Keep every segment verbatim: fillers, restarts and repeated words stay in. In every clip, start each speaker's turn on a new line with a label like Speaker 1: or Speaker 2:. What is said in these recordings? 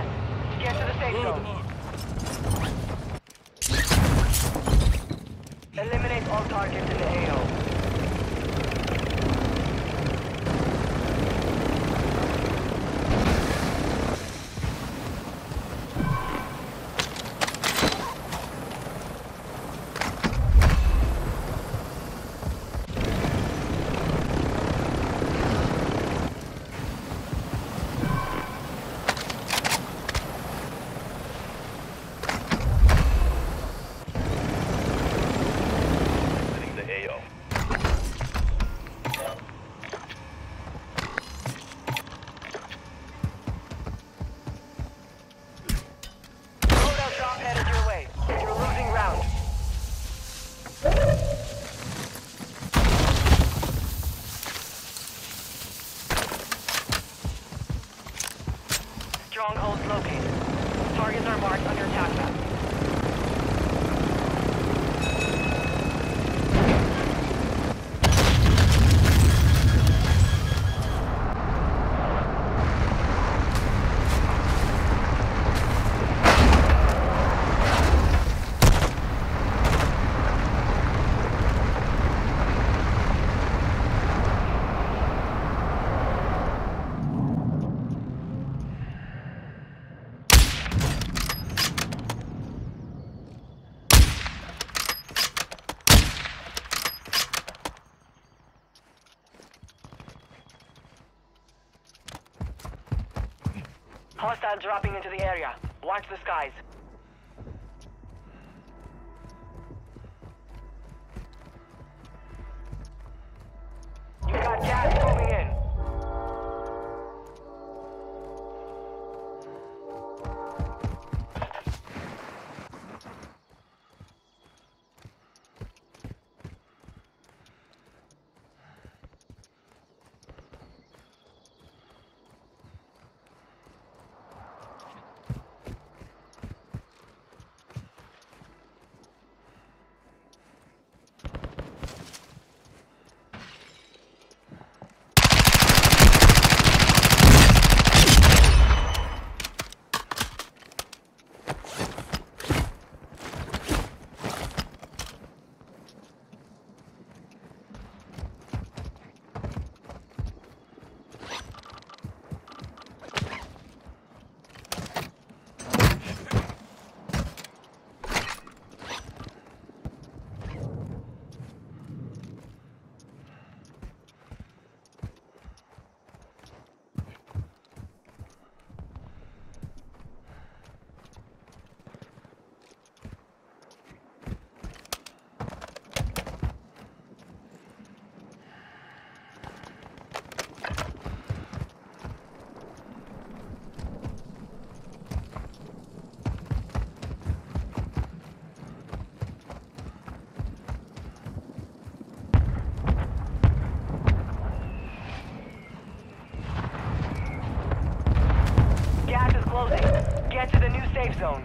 Speaker 1: gas. Get to the safe zone. Eliminate all targets in the A O. Strongholds located. Targets are marked under attack map. Hostile dropping into the area. Watch the skies. You got gas moving in. Get to the new safe zone.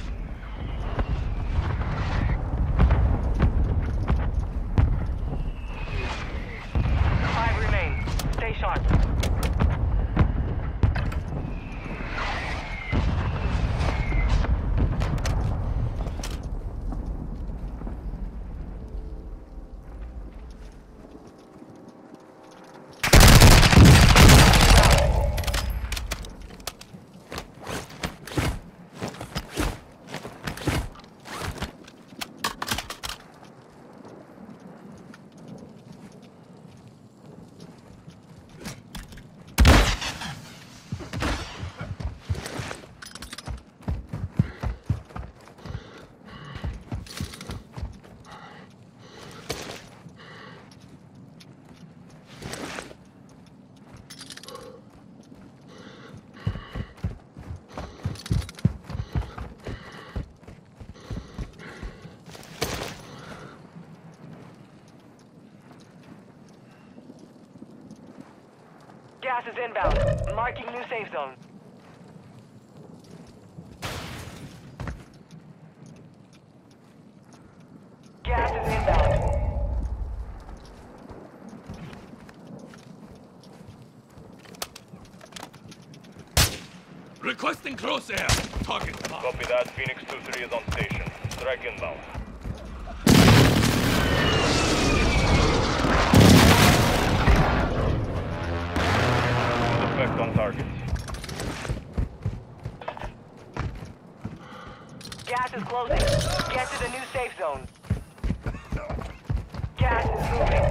Speaker 1: Five remain. Stay sharp. Gas is inbound. Marking new safe zone. Gas is inbound.
Speaker 2: Requesting close air. Target marked.
Speaker 3: Copy that. Phoenix two three is on station. Strike inbound. Good effect on targets.
Speaker 1: Gas is closing. Get to the new safe zone. Gas is moving.